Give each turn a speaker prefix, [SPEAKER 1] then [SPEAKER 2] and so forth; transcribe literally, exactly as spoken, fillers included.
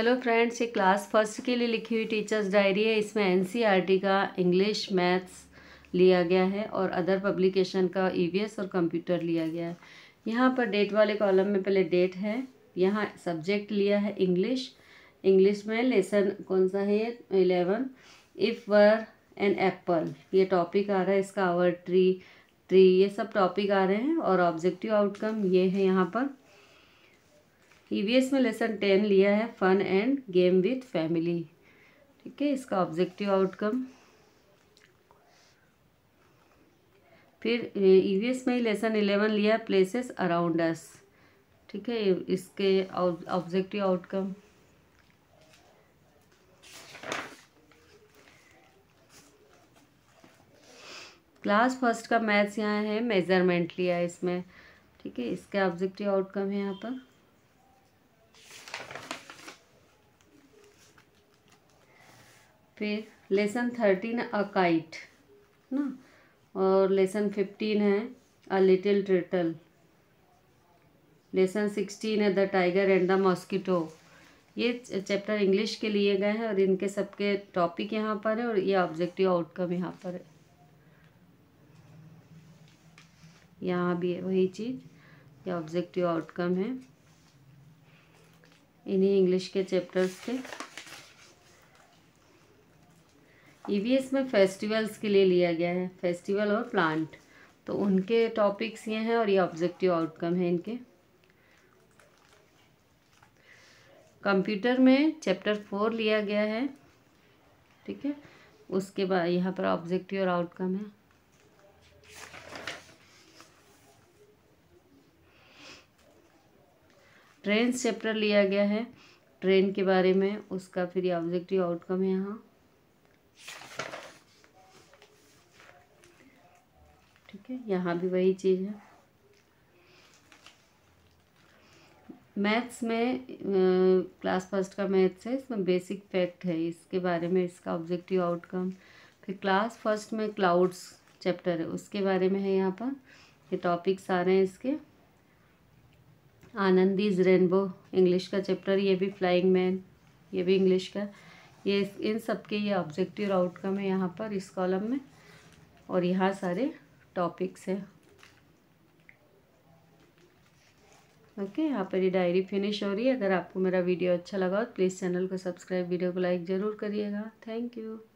[SPEAKER 1] Hello friends, ये class first के लिए लिखी हुई टीचर्स डायरी है। इसमें एनसीईआरटी का इंग्लिश मैथ्स लिया गया है और अदर पब्लिकेशन का ईवीएस और कंप्यूटर लिया गया है। यहाँ पर डेट वाले कॉलम में पहले डेट है, यहाँ सब्जेक्ट लिया है इंग्लिश। इंग्लिश में लेसन कौन सा है ये eleven. If were an apple ये टॉपिक आ रहा है, इसका आवर ट्री ट्री ये सब टॉपिक आ रहे हैं। और ऑब्जेक्टिव आउटकम ये है यहाँ पर। ईवीएस में लेसन टेन लिया है fun and game with family. ठीक है, इसका ऑब्जेक्टिव आउटकम। फिर ईवीएस में ही लेसन इलेवन लिया है प्लेसेस अराउंड अस। ठीक है, इसके ऑब्जेक्टिव आउटकम। क्लास फर्स्ट का मैथ्स यहाँ है, मेजरमेंट लिया है इसमें। ठीक है, इसका ऑब्जेक्टिव आउटकम है यहाँ पर। फिर लेसन थर्टीन अ काइट ना, और लेसन फिफ्टीन है a little turtle. Lesson sixteen है the tiger and the mosquito. ये चैप्टर इंग्लिश के लिए गए हैं और इनके सबके टॉपिक यहाँ पर है और ये ऑब्जेक्टिव आउटकम यहाँ पर है। यहाँ भी है वही चीज़, ये ऑब्जेक्टिव आउटकम है इन्हीं इंग्लिश के चैप्टर्स के। ईवीएस में फेस्टिवल्स के लिए लिया गया है, फेस्टिवल और प्लांट, तो उनके टॉपिक्स ये हैं और ये ऑब्जेक्टिव आउटकम है इनके। कंप्यूटर में चैप्टर फोर लिया गया है। ठीक है, उसके बाद यहाँ पर ऑब्जेक्टिव और आउटकम है। ट्रेन चैप्टर लिया गया है, ट्रेन के बारे में, उसका फिर ऑब्जेक्टिव आउटकम है यहाँ। ठीक है, यहाँ भी वही चीज़ है। मैथ्स में क्लास फर्स्ट का मैथ्स है, इसमें बेसिक फैक्ट है इसके बारे में, इसका ऑब्जेक्टिव आउटकम। फिर क्लास फर्स्ट में क्लाउड्स चैप्टर है, उसके बारे में है यहाँ पर। ये टॉपिक्स आ रहे हैं इसके। आनंदीज रेनबो इंग्लिश का चैप्टर, ये भी फ्लाइंग मैन ये भी इंग्लिश का। ये इन सब के ये ऑब्जेक्टिव आउटकम है यहाँ पर इस कॉलम में, और यहाँ सारे टॉपिक्स हैं। ओके, यहाँ पर ये डायरी फिनिश हो रही है। अगर आपको मेरा वीडियो अच्छा लगा तो प्लीज़ चैनल को सब्सक्राइब, वीडियो को लाइक ज़रूर करिएगा। Thank you.